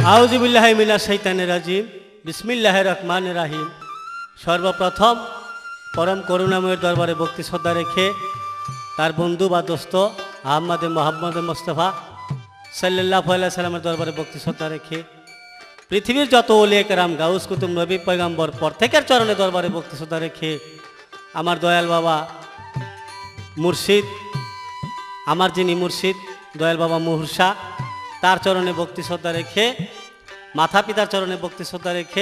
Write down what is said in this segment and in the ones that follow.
আউযুবিল্লাহি মিনাশ শাইতানির রাজিম বিসমিল্লাহির রহমানির রহিম। সর্বপ্রথম পরম করুণাময়ের দরবারে ভক্তি শ্রদ্ধা রেখে তার বন্ধু বা দোস্ত মোহাম্মদ মুস্তাফা সাল্লাল্লাহু আলাইহি সাল্লামের দরবারে ভক্তি শ্রদ্ধা রেখে পৃথিবীর যত ওলিয়ে কেরাম গাউস কুতুব নবী পয়গম্বর প্রত্যেকের চরণে দরবারে ভক্তি শ্রদ্ধা রেখে আমার দয়াল বাবা মুর্শিদ, আমার যিনি মুর্শিদ দয়াল বাবা মুহুর্শা, তার চরণে ভক্তি শ্রদ্ধা রেখে মাতা পিতার চরণে ভক্তি শ্রদ্ধা রেখে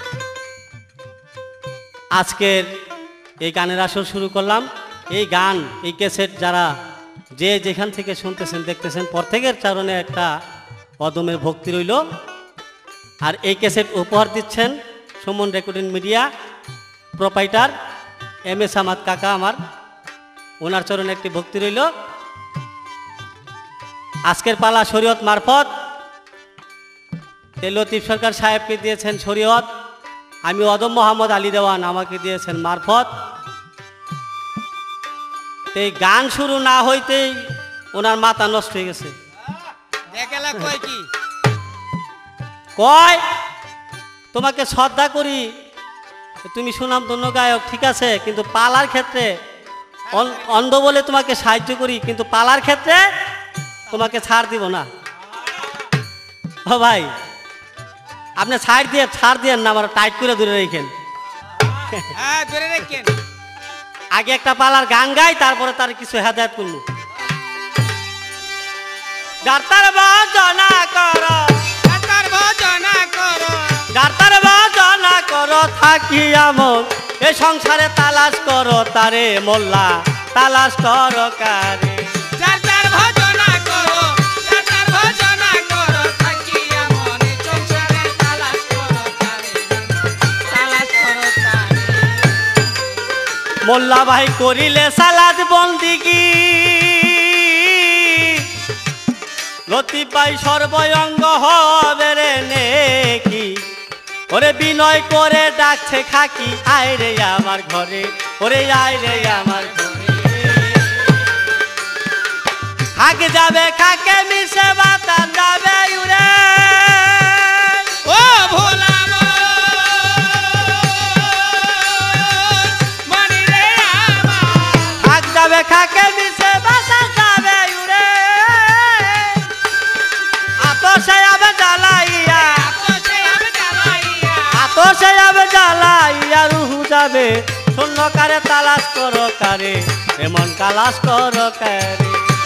আজকের এই গানের আসর শুরু করলাম। এই গান, এই ক্যাসেট যারা যে যেখান থেকে শুনতেছেন দেখতেছেন প্রত্যেকের চরণে একটা অদমের ভক্তি রইল। আর এই ক্যাসেট উপহার দিচ্ছেন Suman recording media proprietor MS Ahmad কাকা, আমার ওনার চরণে একটি ভক্তি রইল। আজকের পালা শরীয়ত মারফত লতিফ সরকার সাহেবকে দিয়েছেন শরীয়ত, আমি অদম মোহাম্মদ আলী দেওয়ান আমাকে দিয়েছেন মারফত। এই গান শুরু না হইতেই ওনার মাথা নষ্ট হয়ে গেছে। কয় তোমাকে শ্রদ্ধা করি, তুমি সুনামধন্য গায়ক, ঠিক আছে, কিন্তু পালার ক্ষেত্রে অন্ধ বলে তোমাকে সাহায্য করি, কিন্তু পালার ক্ষেত্রে তোমাকে ছাড় দিব না। ও ভাই, আপনি ছাড় দিয়ে না, আবার টাইট করে ধরে রেখেন। আগে একটা পালার গান গাই, তারপরে তার কিছু হেদায়েত করব। গাতার বাজনা করো, গাতার বাজনা করো, গাতার বাজনা করো থাকি আমল, এ সংসারে তালাশ করো তারে মোল্লা, তালাশ করো কারে। মোল্লা ভাই করিলে সালাদ বন্দিগি, লতিফ ভাই সর্বঙ্গ হবে রে নেকি, ওরে বিনয় করে ডাকছে খাকি, আয় রে আমার ঘরে, ওরে আয় রে আমার ঘরে। খাকে যাবে খাকে মিশে বাতান যাবে উড়ে, ও ভোলা খাকে মিশে বাসা যাবে উড়ে, আতশে আবে জ্বালাইয়া, আতশে আবে জ্বালাইয়া রুহু যাবে শূন্য কারে, তালাশ করো কারে, এমন তালাশ করো কারে।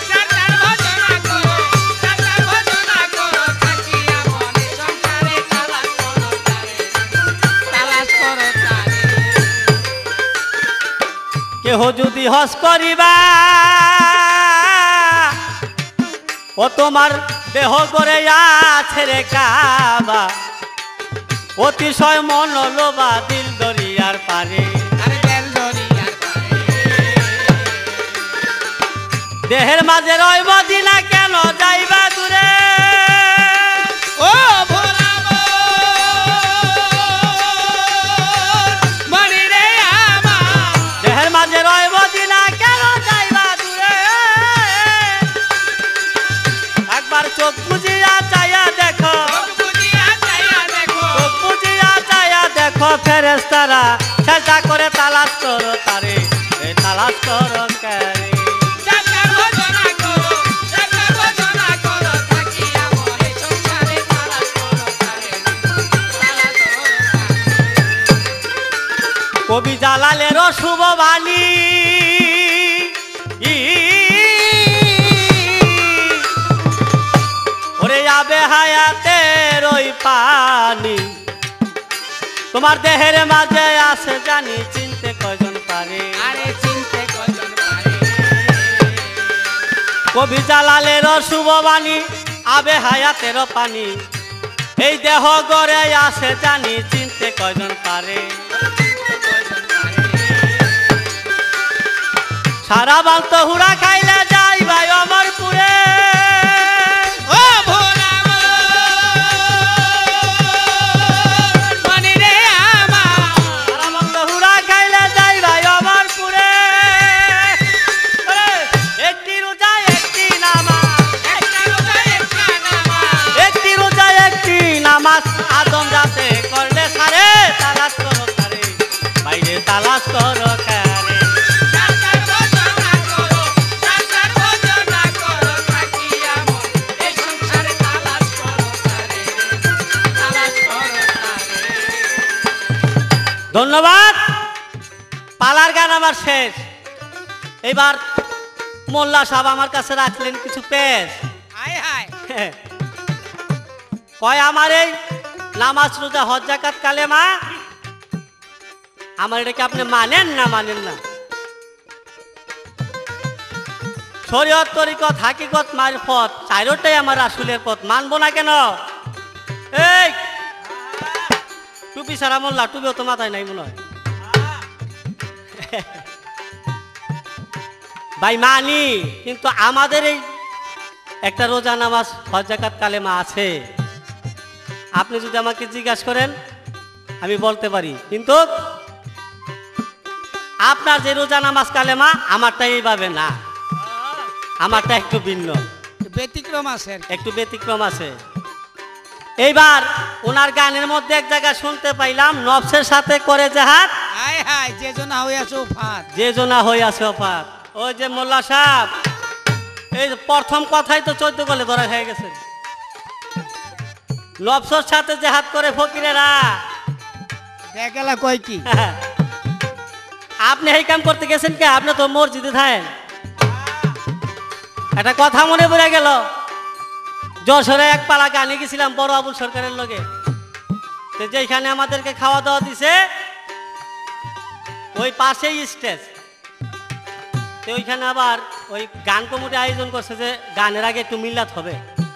কেহ যদি হস করিবা ও তোমার দেহ করে আছে রে কাবা, অতিশয় মন লোবা দিল দরিয়ার পারে, দেহের মাঝে রয় মদিনা কেন যাইবা দূরে, ও চোখ বুঝিয়া চাইয়া দেখো, চোখ বুঝিয়া চাইয়া দেখো ফেরেশতারা সেজদা করে তালাশ করো তারে, এই তালাশ করো কারে। কবি জালালের শুভ বাণী, আবে হায়াতের ওই পানি, তোমার দেহের মাঝে আছে জানি, চিনতে কয়জন পারে, আরে চিনতে কয়জন পারে। কবি জালালের শুভ বাণী, আবে হায়াতের পানি, এই দেহ গড়ে আছে জানি, চিনতে কয়জন পারে। সারা বান্ত হুড়া খাইলে যাই ভাই অমরপুরে, ধন্যবাদ। পালার গান আমার শেষ। এবার মোল্লা সাহেব আমার কাছে রাখলেন কিছু পেশ। হায় হায় কয় আমার এই নামাজ রোজা হজ যাকাত কালেমা আমার এটাকে আপনি মানেন না মানেন না? শরীয়ত তরিকত হাকিকত মারফত চারোটাই আমার আসলের পথ, মানবো না কেন? এই টুপি সারা মোল্লা, টুপিও তো মাথায় নাই মনে হয়। ভাই মানি, কিন্তু আমাদের এই একটা রোজা নামাজ হজ যাকাত কালেমা আছে। আপনি যদি আমাকে জিজ্ঞাসা করেন আমি বলতে পারি, কিন্তু আপনার যে রোজা নামাজ কালেমা আমারটা এইভাবে না, আমারটা একটু ভিন্ন, ব্যতিক্রম আছে আর কি। একটু ব্যতিক্রম আছে। এইবার ওনার গানের মধ্যে এক জায়গায় শুনতে পাইলাম, নফসের সাথে করে জাহাদ, হায় হায় যে জন হইয়াছে ফাত, যে জনা হইয়াছে অফাত। ওই যে মোল্লা সাহেব, এই প্রথম কথাই তো 14 গলে ধরা হয়ে গেছে। নফসের সাথে জাহাদ করে ফকিরেরা। দেখলা কয় কি আপনি এই কাম করতে গেছেন কে? আপনি তো মসজিদে থাকেন। একটা কথা মনে পড়ে গেল, যশোরে এক পালা গানে গেছিলাম বড় আবুল সরকারের লগে। যেখানে আমাদেরকে খাওয়া দাওয়া দিছে ওই পাশেই স্টেজ, ওইখানে আবার ওই গান কমিটি আয়োজন করছে যে গানের আগে একটু মিলাত হবে।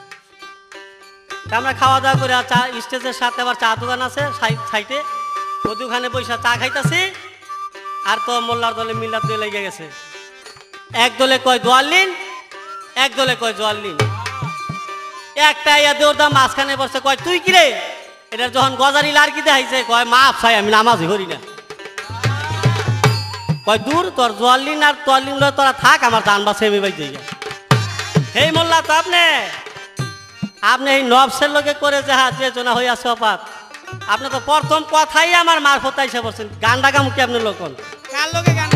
আমরা খাওয়া দাওয়া করে স্টেজের সাথে আবার চা দোকান আছে সাইডে, ওই দোকানে বৈশা চা খাইতেছি। আর তো মোল্লার দলে মিলাত দিয়ে লেগে গেছে। এক দলে কয় দোয়াল্লিন, এক দলে কয় জোয়াল্লিন। একটা ইয়া দেওর দাম মাঝখানে বসে কয় তুই কিরে? এটা যখন গজারি লারকি দেখাইছে কয় মাপ চাই, আমি নামাজই করি না। কয় দূর তোর জোয়াল্লিন আর তোয়াল্লিন লয় তোরা থাক, আমার দান বাসে আমি বাই যাই। এই মোল্লা তো আপনি এই নবসের লোকে করে জাহাজ যে জনা হইয়াছে অপাত। আপনি তো প্রথম কথাই আমার মারফত আইসা বলছেন, গান ডাকা মুখে আপনি লোকন কার লগে গান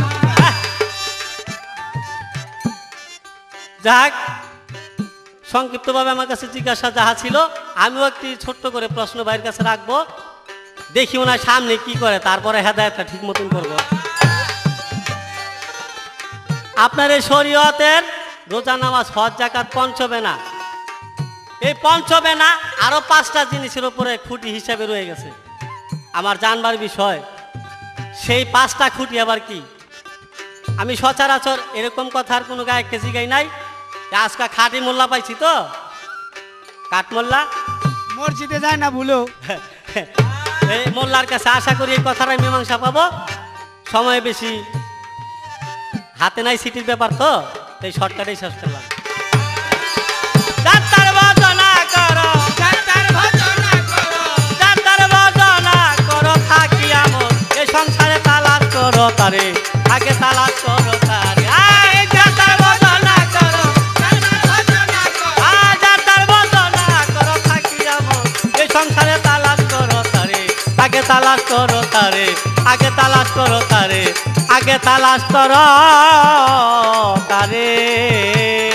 যাক। সংক্ষিপ্তভাবে আমার কাছে জিজ্ঞাসা যাহা ছিল, আমিও একটি ছোট্ট করে প্রশ্ন ভাইয়ের কাছে রাখবো, দেখি ওনার সামনে কি করে, তারপরে হেদায়েতটা ঠিক মতন করবো। আপনার এই শরীয়তের রোজা নামাজ হজ যাকাত পঞ্চবেনা, এই পঞ্চবেনা আরো 5টা জিনিসের উপরে খুঁটি হিসাবে রয়ে গেছে আমার জানবার বিষয়। সেই 5টা খুঁটি আবার কি? আমি সচরাচর এরকম কথার কোনো গায়ককে জিগাই নাই। আজকা খাঁটি মোল্লা পাইছি তো, কাঠ মোল্লা মসজিদে যায় না ভুলো। এই মোল্লার কাছে আশা করি এই কথাটাই মীমাংসা পাবো। সময় বেশি হাতে নাই, সিটির ব্যাপার তো, এই শর্টকাটেই শেষ করলাম। যাত্রার ভজনা করো, যাত্রার ভজনা করো, যাত্রার ভজনা করো, থাকি আমল এই সংসারে তালাশ করো তারে, আগে তালাশ করো তারে। আয় যাত্রার ভজনা করো, ভজনা করো, যাত্রার ভজনা করো, থাকি আমল এই সংসারে তালাশ করো তারে, আগে তালাশ করো তারে, আগে তালাশ করো তারে, আগে তালাশ করো তারে।